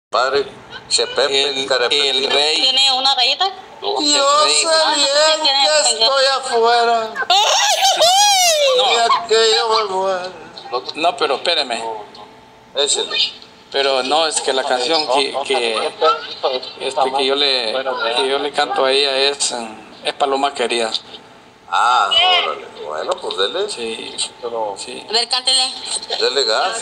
Padre, el rey. ¿Tiene una rayita? Yo sé bien que estoy afuera. Y que yo me muero. No, pero espéreme. Échale. Pero no, es que la canción que yo le canto a ella es Paloma Querida. Ah, órale. Bueno, pues dele. Sí. Sí. A ver, cántele. Dele gas.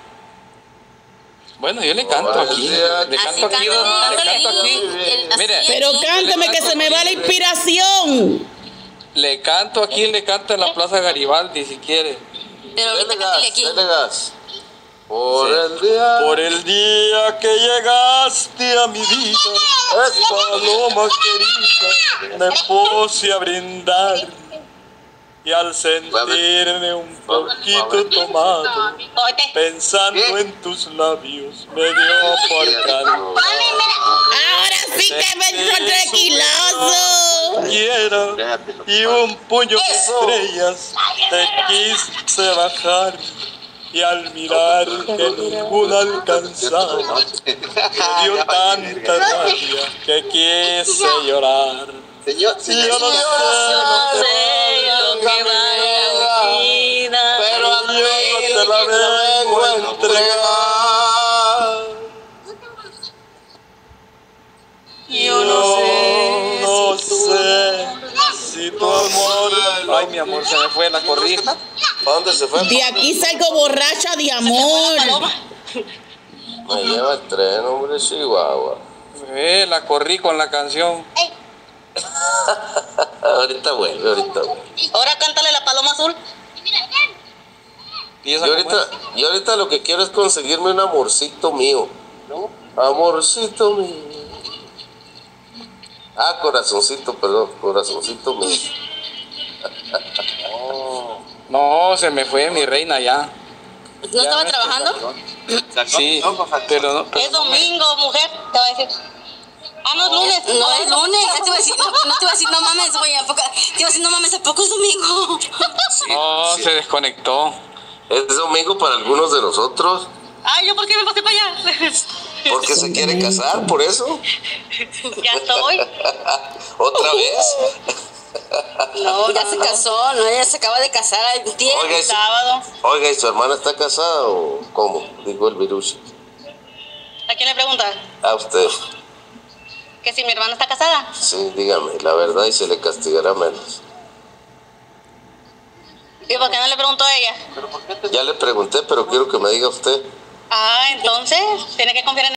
Bueno, yo le canto aquí. Le canto aquí. Le canto aquí. Mire. Pero cántame que se me va la inspiración. Le canto aquí, le canto en la Plaza Garibaldi si quiere. Pero ahorita cántele aquí. Dele gas. Por el día que llegaste a mi vida, paloma querida, me puse a brindar. Y al sentirme un poquito tomado, pensando en tus labios, me dio por calor. Ahora sí que me entró tranquiloso. Y un puño de estrellas te quise bajar. Y al mirar que ninguna alcanzaba, me dio tanta rabia que quise llorar. Señor, y yo no sé lo que va a decir, pero a ti yo te la vengo a entregar. Yo no sé si tu amor. Ay, mi amor, se me fue la corrija. ¿A dónde se fue? De aquí salgo borracha de amor. Me lleva el tren, hombre, Chihuahua. La corrí con la canción. Ahorita vuelve, ahorita vuelve. Ahora cántale la paloma azul. Yo ahorita lo que quiero es conseguirme un amorcito mío. Amorcito mío. Ah, corazoncito, perdón, corazoncito mío. No, se me fue mi reina ya. ¿No estaba trabajando? Sí, pero no. Es domingo, mujer, te va a decir. Ah, no es lunes. No es lunes. Ya te iba a decir, no te iba a decir, no mames, güey, ¿a poco? Te iba a decir, no mames, ¿a poco es domingo? No, se desconectó. Es domingo para algunos de nosotros. Ay, ¿yo por qué me pasé para allá? Porque se quiere casar, por eso. Ya estoy. ¿Otra vez? No, ya se casó, no, ella se acaba de casar el sábado. Oiga, ¿y su hermana está casada o cómo? Dijo el virus. ¿A quién le pregunta? A usted. Que si mi hermana está casada. Sí, dígame, la verdad, y se le castigará menos. ¿Y por qué no le preguntó a ella? Ya le pregunté, pero quiero que me diga usted. Ah, entonces, tiene que confiar en